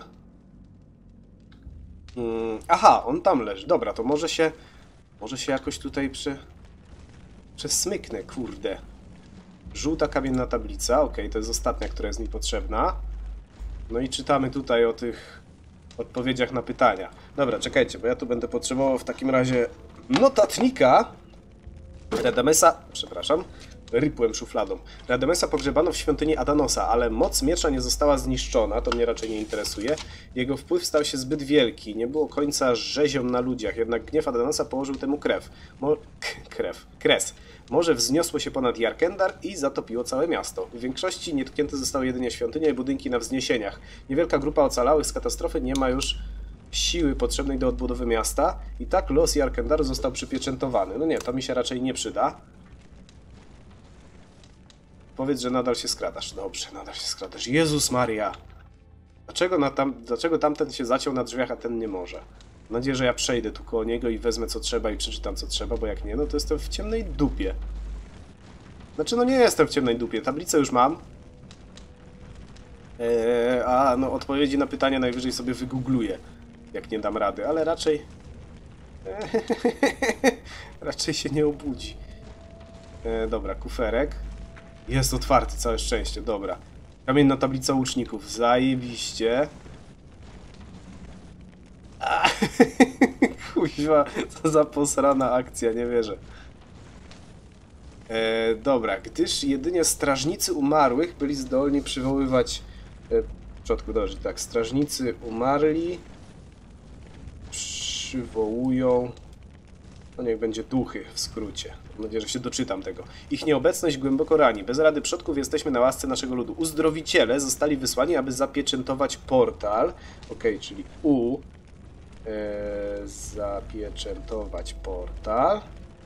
Aha, on tam leży. Dobra, to może się jakoś tutaj przesmyknę, kurde. Żółta kamienna tablica. Okej, to jest ostatnia, która jest mi potrzebna. No i czytamy tutaj o tych odpowiedziach na pytania. Dobra, czekajcie, bo ja tu będę potrzebował w takim razie notatnika. Radamesa, przepraszam, rypłem szufladą. Radamesa pogrzebano w świątyni Adanosa, ale moc miecza nie została zniszczona, to mnie raczej nie interesuje. Jego wpływ stał się zbyt wielki, nie było końca rzeziom na ludziach, jednak gniew Adanosa położył temu kres. Morze wzniosło się ponad Jarkendar i zatopiło całe miasto. W większości nietknięte zostały jedynie świątynie i budynki na wzniesieniach. Niewielka grupa ocalałych z katastrofy nie ma już siły potrzebnej do odbudowy miasta i tak los Jarkendaru został przypieczętowany. No nie, to mi się raczej nie przyda. Powiedz, że nadal się skradasz. Dobrze, nadal się skradasz. Jezus Maria! Dlaczego tamten się zaciął na drzwiach, a ten nie może? Mam nadzieję, że ja przejdę tu koło niego i wezmę co trzeba i przeczytam co trzeba, bo jak nie, no to jestem w ciemnej dupie. Znaczy, no nie jestem w ciemnej dupie. Tablicę już mam. No odpowiedzi na pytania najwyżej sobie wygoogluję, jak nie dam rady, ale raczej... raczej się nie obudzi. Dobra, kuferek. Jest otwarty, całe szczęście, dobra. Kamienna tablica łuczników, zajebiście. Kuźwa, co za posrana akcja, nie wierzę. Dobra, gdyż jedynie strażnicy umarłych byli zdolni przywoływać... w przodku dobrze, tak, strażnicy umarli przywołują... No niech będzie duchy w skrócie. Mam nadzieję, że się doczytam tego. Ich nieobecność głęboko rani. Bez rady przodków jesteśmy na łasce naszego ludu. Uzdrowiciele zostali wysłani, aby zapieczętować portal. Okej, czyli zapieczętować portal.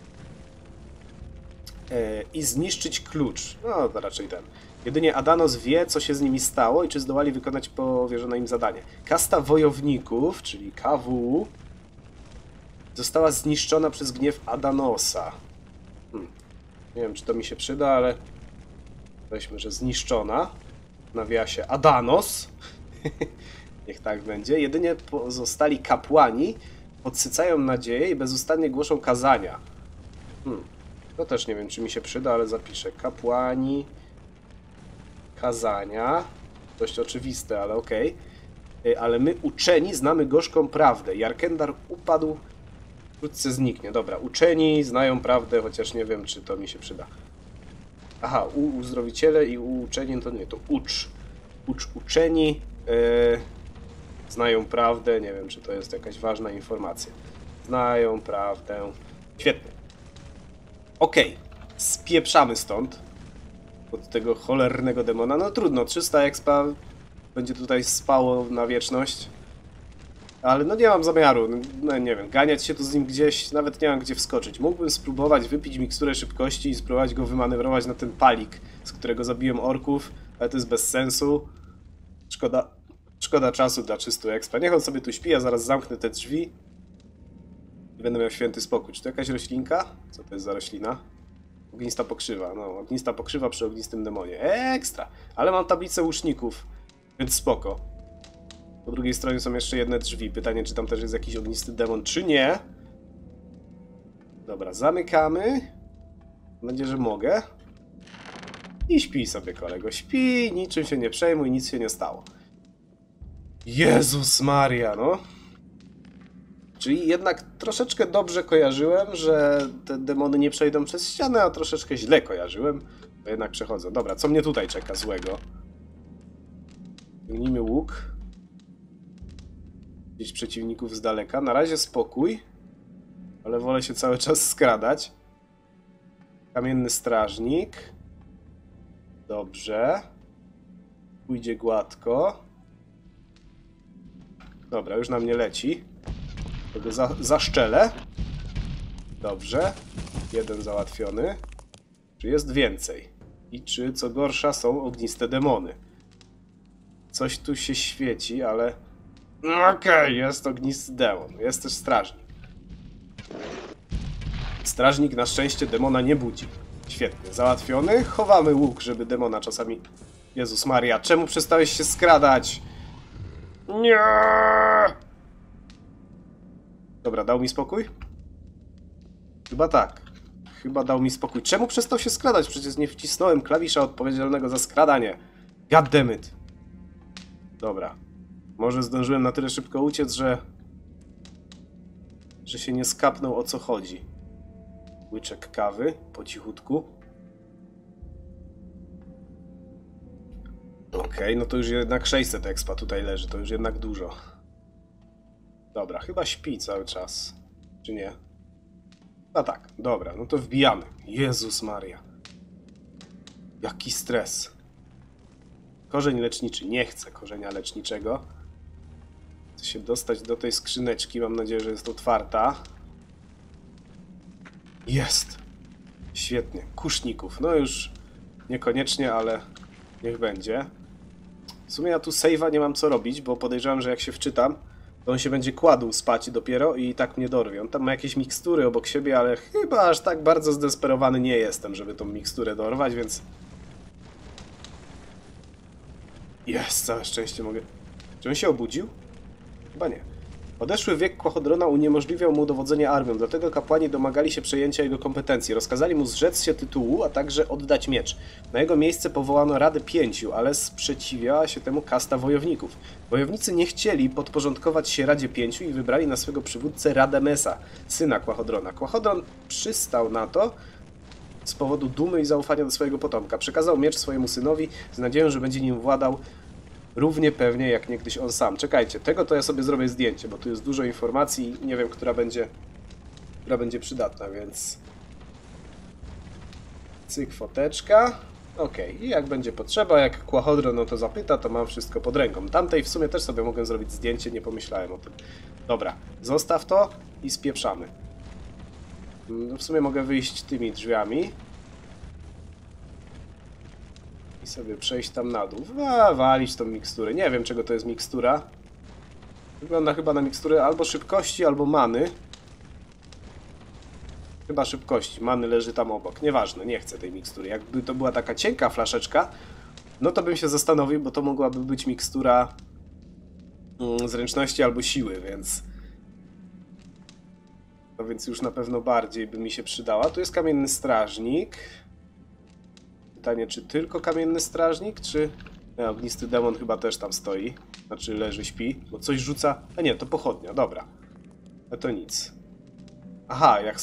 I zniszczyć klucz. No, to raczej ten. Jedynie Adanos wie, co się z nimi stało i czy zdołali wykonać powierzone im zadanie. Kasta wojowników, czyli KW, została zniszczona przez gniew Adanosa. Nie wiem, czy to mi się przyda, ale weźmy, że zniszczona. W nawiasie Adanos. Niech tak będzie. Jedynie pozostali kapłani podsycają nadzieję i bezustannie głoszą kazania. To też nie wiem, czy mi się przyda, ale zapiszę. Kapłani, kazania. Dość oczywiste, ale okej. Ale my, uczeni, znamy gorzką prawdę. Jarkendar upadł, wkrótce zniknie. Dobra, uczeni znają prawdę, chociaż nie wiem, czy to mi się przyda. Aha, uzdrowiciele i uczeni to nie, to uczeni znają prawdę. Nie wiem, czy to jest jakaś ważna informacja. Znają prawdę. Świetnie. Okej, spieprzamy stąd. Od tego cholernego demona. No trudno, 300 expa będzie tutaj spało na wieczność. Ale no nie mam zamiaru, no nie wiem, ganiać się tu z nim gdzieś, nawet nie mam gdzie wskoczyć. Mógłbym spróbować wypić miksturę szybkości i spróbować go wymanewrować na ten palik, z którego zabiłem orków, ale to jest bez sensu. Szkoda czasu dla 300 expa. Niech on sobie tu śpi, ja zaraz zamknę te drzwi i będę miał święty spokój. Czy to jakaś roślinka? Co to jest za roślina? Ognista pokrzywa. No, ognista pokrzywa przy ognistym demonie. Ekstra! Ale mam tablicę łuczników, więc spoko. Po drugiej stronie są jeszcze jedne drzwi. Pytanie, czy tam też jest jakiś ognisty demon, czy nie. Dobra, zamykamy. Mam nadzieję, że mogę. I śpi sobie, kolego. Śpi, niczym się nie przejmuj, nic się nie stało. Jezus Maria, no. Czyli jednak troszeczkę dobrze kojarzyłem, że te demony nie przejdą przez ścianę, a troszeczkę źle kojarzyłem, bo jednak przechodzą. Dobra, co mnie tutaj czeka złego? Ciągnijmy łuk. Gdzieś przeciwników z daleka. Na razie spokój, ale wolę się cały czas skradać. Kamienny strażnik. Dobrze. Pójdzie gładko. Dobra, już na mnie leci. To go zaszczelę. Dobrze. Jeden załatwiony. Czy jest więcej? I czy, co gorsza, są ogniste demony? Coś tu się świeci, ale... Okej, jest ognisty demon. Jest też strażnik. Strażnik na szczęście demona nie budzi. Świetnie. Załatwiony. Chowamy łuk, żeby demona czasami... Jezus Maria, czemu przestałeś się skradać? Nie! Dobra, dał mi spokój? Chyba tak. Chyba dał mi spokój. Czemu przestał się skradać? Przecież nie wcisnąłem klawisza odpowiedzialnego za skradanie. God damn it. Dobra. Może zdążyłem na tyle szybko uciec, że się nie skapnął, o co chodzi. Łyczek kawy, po cichutku. Okej, no to już jednak 600 expa tutaj leży, to już jednak dużo. Dobra, chyba śpi cały czas. Czy nie? A tak, dobra, no to wbijamy. Jezus Maria. Jaki stres. Korzeń leczniczy. Nie chcę korzenia leczniczego. Chcę się dostać do tej skrzyneczki. Mam nadzieję, że jest otwarta. Jest. Świetnie. Kuszników. No już niekoniecznie, ale niech będzie. W sumie ja tu save'a nie mam co robić, bo podejrzewam, że jak się wczytam, to on się będzie kładł spać dopiero i tak mnie dorwie. On tam ma jakieś mikstury obok siebie, ale chyba aż tak bardzo zdesperowany nie jestem, żeby tą miksturę dorwać, więc... Jest, całe szczęście mogę... Czy on się obudził? Chyba nie. Odeszły wiek Kłachodrona uniemożliwiał mu dowodzenie armią, dlatego kapłani domagali się przejęcia jego kompetencji. Rozkazali mu zrzec się tytułu, a także oddać miecz. Na jego miejsce powołano Radę Pięciu, ale sprzeciwiała się temu kasta wojowników. Wojownicy nie chcieli podporządkować się Radzie Pięciu i wybrali na swego przywódcę Radamesa, syna Kłachodrona. Kłachodron przystał na to z powodu dumy i zaufania do swojego potomka. Przekazał miecz swojemu synowi z nadzieją, że będzie nim władał równie pewnie jak niegdyś on sam. Czekajcie, tego to ja sobie zrobię zdjęcie, bo tu jest dużo informacji i nie wiem, która będzie przydatna, więc... Cyk, foteczka. Okej, i jak będzie potrzeba, jak Kłachodron no to zapyta, to mam wszystko pod ręką. Tamtej w sumie też sobie mogę zrobić zdjęcie, nie pomyślałem o tym. Dobra, zostaw to i spieprzamy. W sumie mogę wyjść tymi drzwiami. I sobie przejść tam na dół. Walić tą miksturę. Nie wiem, czego to jest mikstura. Wygląda chyba na miksturę albo szybkości, albo many. Chyba szybkości. Many leży tam obok. Nieważne, nie chcę tej mikstury. Jakby to była taka cienka flaszeczka, no to bym się zastanowił, bo to mogłaby być mikstura zręczności albo siły, więc... No więc już na pewno bardziej by mi się przydała. Tu jest kamienny strażnik. Pytanie, czy tylko kamienny strażnik, czy... Nie, ognisty demon chyba też tam stoi. Znaczy leży, śpi, bo coś rzuca... A nie, to pochodnia, dobra. A to nic. Aha, jak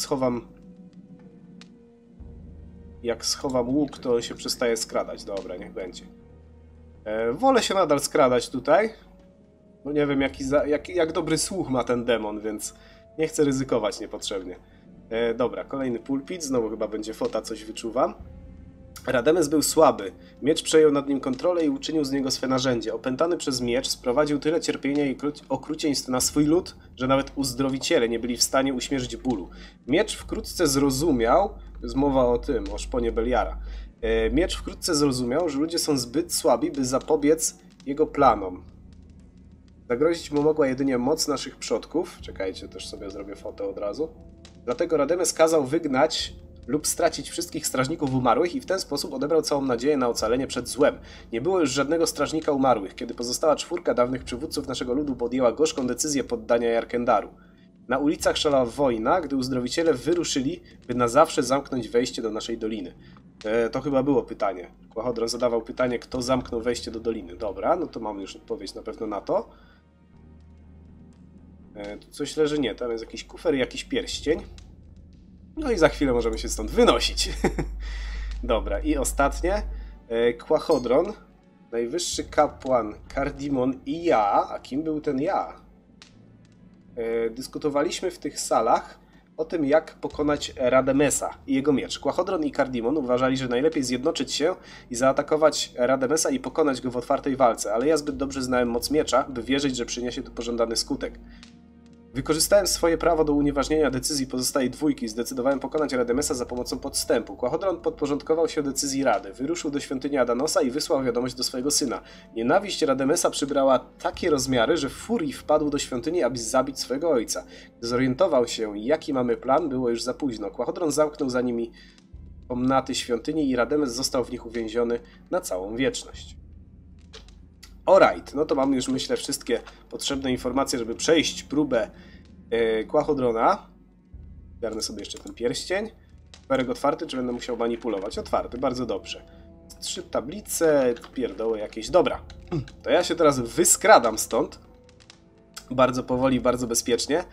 schowam łuk, to się przestaje skradać. Dobra, niech będzie. Wolę się nadal skradać tutaj. No nie wiem, jak dobry słuch ma ten demon, więc nie chcę ryzykować niepotrzebnie. Dobra, kolejny pulpit. Znowu chyba będzie fota, coś wyczuwam. Rademes był słaby. Miecz przejął nad nim kontrolę i uczynił z niego swe narzędzie. Opętany przez miecz sprowadził tyle cierpienia i okrucieństw na swój lud, że nawet uzdrowiciele nie byli w stanie uśmierzyć bólu. Miecz wkrótce zrozumiał, to jest mowa o tym, o szponie Beliara. Miecz wkrótce zrozumiał, że ludzie są zbyt słabi, by zapobiec jego planom. Zagrozić mu mogła jedynie moc naszych przodków. Czekajcie, też sobie zrobię fotę od razu. Dlatego Rademes kazał wygnać lub stracić wszystkich strażników umarłych i w ten sposób odebrał całą nadzieję na ocalenie przed złem. Nie było już żadnego strażnika umarłych, kiedy pozostała czwórka dawnych przywódców naszego ludu podjęła gorzką decyzję poddania Jarkendaru. Na ulicach szalała wojna, gdy uzdrowiciele wyruszyli, by na zawsze zamknąć wejście do naszej doliny. To chyba było pytanie. Kłachodron zadawał pytanie, kto zamknął wejście do doliny. Dobra, no to mamy już odpowiedź na pewno na to. Tu coś leży? Nie, tam jest jakiś kufer i jakiś pierścień. No i za chwilę możemy się stąd wynosić. Dobra, i ostatnie. Kłachodron, najwyższy kapłan Kardimon i ja. A kim był ten ja? Dyskutowaliśmy w tych salach o tym, jak pokonać Rademesa i jego miecz. Kłachodron i Kardimon uważali, że najlepiej zjednoczyć się i zaatakować Rademesa i pokonać go w otwartej walce, ale ja zbyt dobrze znałem moc miecza, by wierzyć, że przyniesie to pożądany skutek. Wykorzystałem swoje prawo do unieważnienia decyzji pozostałej dwójki i zdecydowałem pokonać Rademesa za pomocą podstępu. Kłachodron podporządkował się decyzji Rady, wyruszył do świątyni Adanosa i wysłał wiadomość do swojego syna. Nienawiść Rademesa przybrała takie rozmiary, że w furii wpadł do świątyni, aby zabić swojego ojca. Gdy zorientował się, jaki mamy plan, było już za późno. Kłachodron zamknął za nimi komnaty świątyni i Rademes został w nich uwięziony na całą wieczność. Alright, no to mamy już, myślę, wszystkie potrzebne informacje, żeby przejść próbę Kłachodrona. Garnę sobie jeszcze ten pierścień. Kuferek otwarty, czy będę musiał manipulować? Otwarty, bardzo dobrze. 3 tablice, pierdoły jakieś. Dobra, to ja się teraz wyskradam stąd. Bardzo powoli, bardzo bezpiecznie.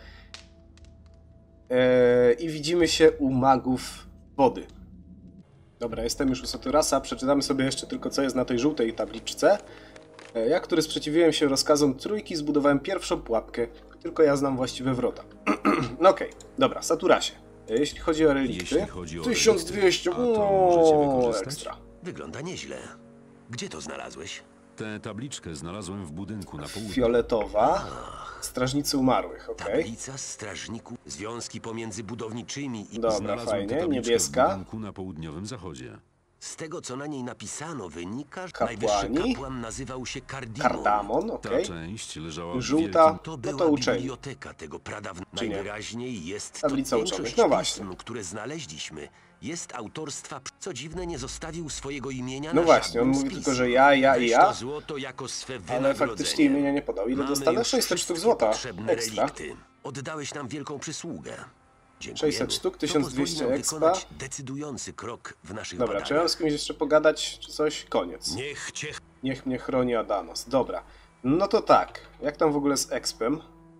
I widzimy się u magów wody. Dobra, jestem już u Saturasa. Przeczytamy sobie jeszcze tylko, co jest na tej żółtej tabliczce. Ja, który sprzeciwiłem się rozkazom trójki, zbudowałem pierwszą pułapkę. Tylko ja znam właściwe wrota. No okej, dobra, Saturasie. Jeśli chodzi o relikty, 1200, ekstra. Wygląda nieźle. Gdzie to znalazłeś? Tę tabliczkę znalazłem w budynku na południu. Fioletowa, strażnicy umarłych, okej. Tablica strażników, związki pomiędzy budowniczymi i... Dobra, Znalazłem tę fajnie, tabliczkę w niebieska. budynku na południowym zachodzie. Z tego, co na niej napisano, wynika, że Kapłani. najwyższy kapłan nazywał się Kardimon. Kardamon, Ta okej. część leżała w Żółta, wielkim... To no była to uczeni. biblioteka tego pradawnego. Czy nie? Najwyraźniej jest Tablica to uczonych, większość no właśnie. pism, które znaleźliśmy, jest autorstwa. Co dziwne, nie zostawił swojego imienia No na właśnie, on żadnym mówi z tylko, pism. że ja i Weź ja, to złoto jako swe ale wynagrodzenie. faktycznie imienia nie podał. Ile Mamy dostanę? już 600 sztuk wszystkie złota. potrzebne Ekstra. relikty. Oddałeś nam wielką przysługę. 600 sztuk, 1200 to pozwoli nam expa. wykonać decydujący krok w naszych Dobra, badaniach. czy ja mam z kimś jeszcze pogadać, czy coś? Koniec. Niech cię... Niech mnie chroni Adanos. Dobra. No to tak. Jak tam w ogóle z expem?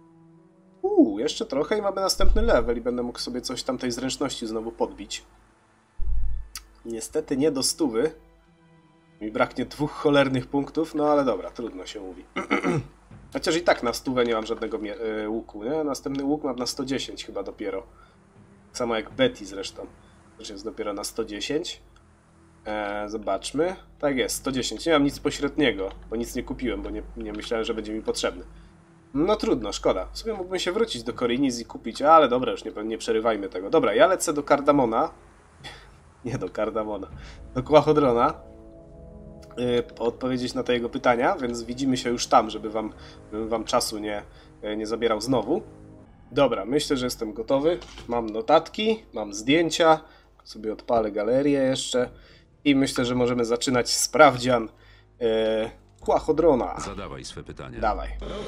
Jeszcze trochę i mamy następny level i będę mógł sobie coś tam tej zręczności znowu podbić. Niestety nie do 100. Mi braknie 2 cholernych punktów, no ale dobra, trudno się mówi. Chociaż i tak na 100 nie mam żadnego łuku, nie? Następny łuk mam na 110 chyba dopiero. Tak samo jak Betty zresztą. Też jest dopiero na 110. Zobaczmy. Tak jest, 110. Nie mam nic pośredniego, bo nic nie kupiłem, bo nie myślałem, że będzie mi potrzebny. No trudno, szkoda. W sumie mógłbym się wrócić do Korinis i kupić, ale dobra, już nie przerywajmy tego. Dobra, ja lecę do Kardamona. Nie do Kardamona. Do Kłachodrona. Odpowiedzieć na te jego pytania, więc widzimy się już tam, żebym wam czasu nie zabierał znowu. Dobra, myślę, że jestem gotowy. Mam notatki, mam zdjęcia. Sobie odpalę galerię jeszcze. I myślę, że możemy zaczynać sprawdzian Kłachodrona. Zadawaj swe pytania. Dawaj.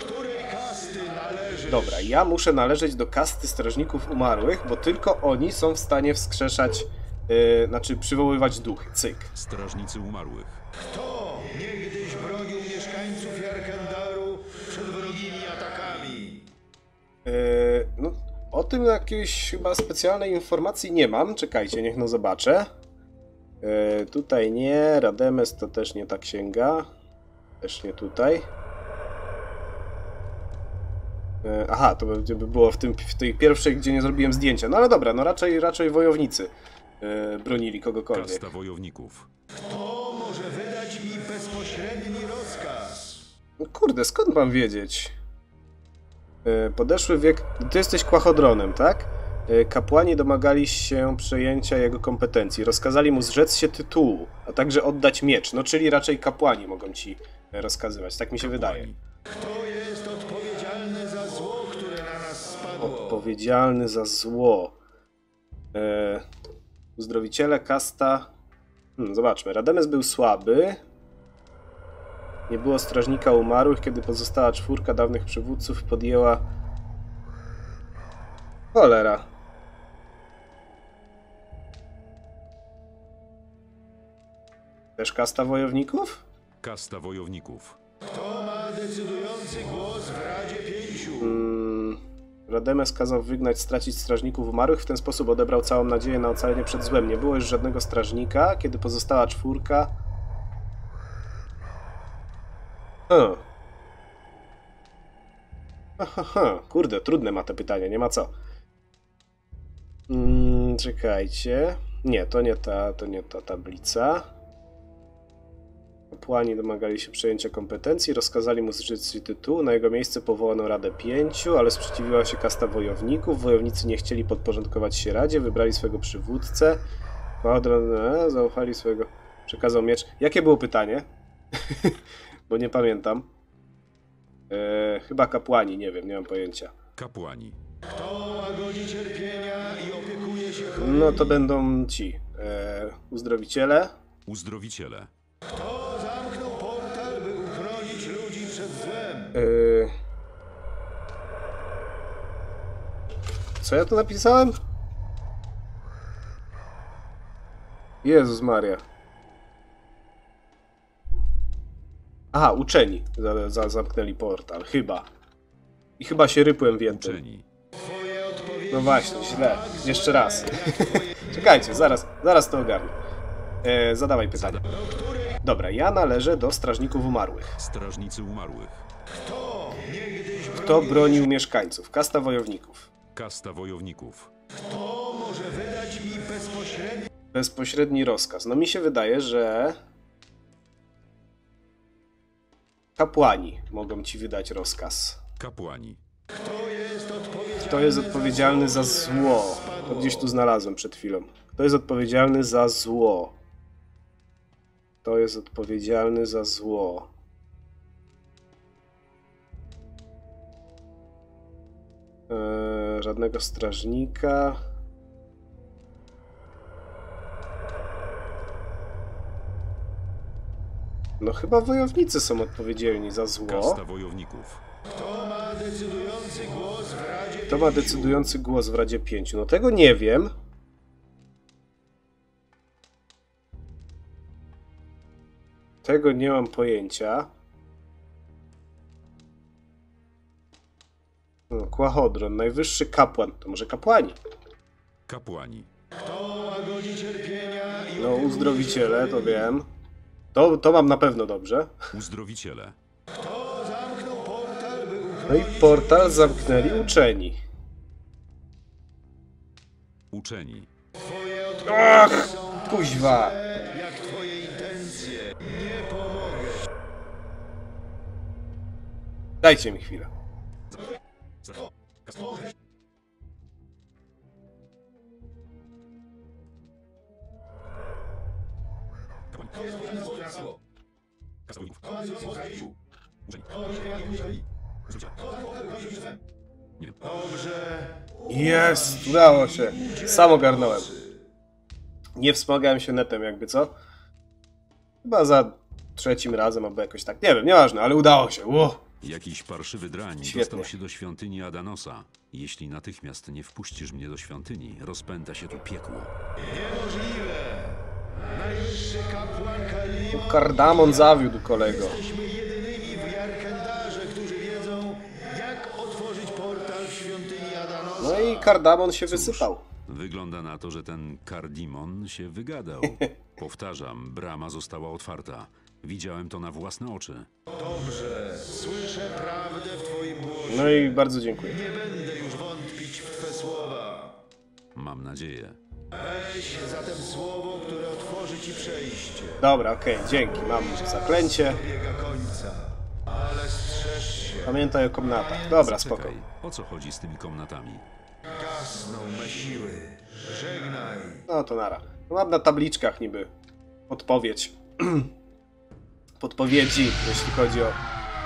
Dobra, ja muszę należeć do kasty strażników umarłych, bo tylko oni są w stanie wskrzeszać, znaczy przywoływać duchy. Cyk. Strażnicy umarłych. Kto niegdyś bronił mieszkańców Jarkendaru przed wrogimi atakami? No, o tym jakiejś chyba specjalnej informacji nie mam. Czekajcie, niech no zobaczę. Tutaj nie, Rademes to też nie ta księga. Też nie tutaj. Aha, to by było w tej pierwszej, gdzie nie zrobiłem zdjęcia. No ale dobra, no raczej wojownicy bronili kogokolwiek. Kasta wojowników. Kto może wydać mi bezpośredni rozkaz? No kurde, skąd mam wiedzieć? Podeszły wiek... Ty jesteś Kłachodronem, tak? Kapłani domagali się przejęcia jego kompetencji. Rozkazali mu zrzec się tytułu, a także oddać miecz. No czyli raczej kapłani mogą ci rozkazywać, tak mi się wydaje. Kto jest odpowiedzialny za zło, które na nas spadło? Odpowiedzialny za zło. Uzdrowiciele, kasta... Zobaczmy, Rademes był słaby. Nie było strażnika umarłych, kiedy pozostała 4 dawnych przywódców podjęła Cholera. Też kasta wojowników? Kasta wojowników. Kto ma decydujący głos w Radzie Pięciu? Rademes kazał wygnać, stracić strażników umarłych, w ten sposób odebrał całą nadzieję na ocalenie przed złem. Nie było już żadnego strażnika, kiedy pozostała 4. Kurde, trudne ma te pytania, nie ma co. Czekajcie. Nie, to nie ta tablica. Kapłani domagali się przejęcia kompetencji, rozkazali mu zrzec tytułu. Na jego miejsce powołano Radę 5, ale sprzeciwiła się kasta wojowników. Wojownicy nie chcieli podporządkować się Radzie, wybrali swojego przywódcę. Zaufali swojego... Przekazał miecz. Jakie było pytanie? Bo nie pamiętam. Chyba kapłani, nie wiem, nie mam pojęcia. Kapłani. Kto łagodzi cierpienia i opiekuje się No to będą ci. Uzdrowiciele. Uzdrowiciele. Kto zamknął portal, by uchronić ludzi przed złem? Co ja tu napisałem? Jezus Maria. Aha, uczeni zamknęli portal, chyba. I chyba się rypłem w jednym. Uczeni. Twoje odpowiedzi No właśnie, są źle. tak Jeszcze złe, raz. jak twoje... Czekajcie, zaraz to ogarnę. Zadawaj pytanie. Dobra, ja należę do strażników umarłych. Strażnicy umarłych. Kto bronił mieszkańców? Kasta wojowników. Kasta wojowników. Kto może wydać mi bezpośredni... Bezpośredni rozkaz. No mi się wydaje, że... Kapłani mogą ci wydać rozkaz. Kapłani. Kto jest odpowiedzialny za zło? To gdzieś tu znalazłem przed chwilą. Kto jest odpowiedzialny za zło? Kto jest odpowiedzialny za zło? Żadnego strażnika. No chyba wojownicy są odpowiedzialni za zło. Kasta wojowników. Kto ma decydujący głos w Radzie Kto ma decydujący głos w Radzie 5? No tego nie wiem. Tego nie mam pojęcia. No, Kłachodron, najwyższy kapłan. To może kapłani? Kapłani. Kto łagodzi cierpienia i No, uzdrowiciele, to wiem. To mam na pewno dobrze. Uzdrowiciele. kto zamknął portal, by No i uchronić... portal zamknęli uczeni. Uczeni. Twoje Ach, odpowiedzi są tak kuźwa. złe, jak twoje intencje. Nie pomogę. Dajcie mi chwilę. Dobrze. Jest, udało się. Sam ogarnąłem. Nie wspomagałem się netem, jakby co? Chyba za 3. razem, albo jakoś tak. Nie wiem, nieważne, ale udało się. Ło. Jakiś parszywy drań Świetnie. dostał się do świątyni Adanosa. Jeśli natychmiast nie wpuścisz mnie do świątyni, rozpęta się tu piekło. Niemożliwe. Najwyższy kapłan Kalimon. Kardamon zawiódł kolego. Jesteśmy jedynymi w Jarkendarze, którzy wiedzą, jak otworzyć portal w świątyni Adanosa. No i kardamon się wysypał. Wygląda na to, że ten Kardimon się wygadał. Powtarzam, brama została otwarta. Widziałem to na własne oczy. Dobrze. Słyszę prawdę w twoim głosie. No i bardzo dziękuję. Nie będę już wątpić w twe słowa. Mam nadzieję. Weź zatem słowo, które otworzy ci przejście. Dobra, okej, dzięki. Mam już zaklęcie. Biega końca. Ale strzeż się. Pamiętaj o komnatach. Dobra, spoko. Czekaj, o co chodzi z tymi komnatami? Gasną me siły. Żegnaj. No to nara. No mam na tabliczkach niby podpowiedź. Podpowiedzi, jeśli chodzi o...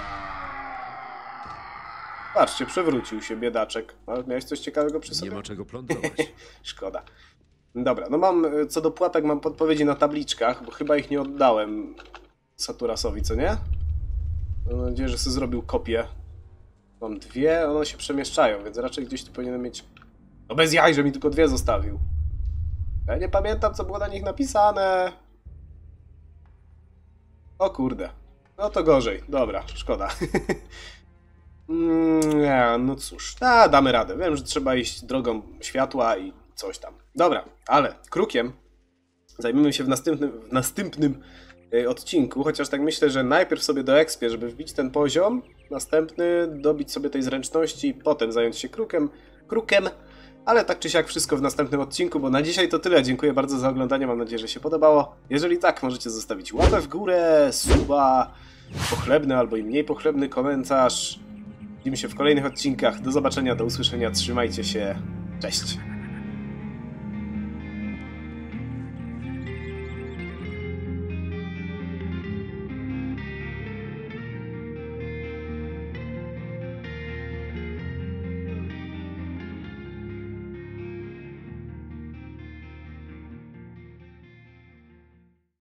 Patrzcie, przewrócił się biedaczek. A miałeś coś ciekawego przy sobie? Nie ma czego plądrować. Szkoda. Dobra, no mam, co do pułapek mam podpowiedzi na tabliczkach, bo chyba ich nie oddałem Saturasowi, co nie? Mam nadzieję, że sobie zrobił kopię. Mam 2, one się przemieszczają, więc raczej gdzieś tu powinienem mieć No bez jaj, że mi tylko 2 zostawił. Ja nie pamiętam, co było na nich napisane. O kurde. No to gorzej. Dobra, szkoda. No cóż, damy radę. Wiem, że trzeba iść drogą światła i coś tam. Dobra, ale krukiem zajmiemy się w następnym odcinku, chociaż tak myślę, że najpierw sobie doekspię, żeby wbić ten poziom, następny dobić sobie tej zręczności i potem zająć się krukiem, ale tak czy siak wszystko w następnym odcinku, bo na dzisiaj to tyle. Dziękuję bardzo za oglądanie, mam nadzieję, że się podobało. Jeżeli tak, możecie zostawić łapę w górę, suba, pochlebny albo i mniej pochlebny komentarz. Widzimy się w kolejnych odcinkach. Do zobaczenia, do usłyszenia, trzymajcie się, cześć!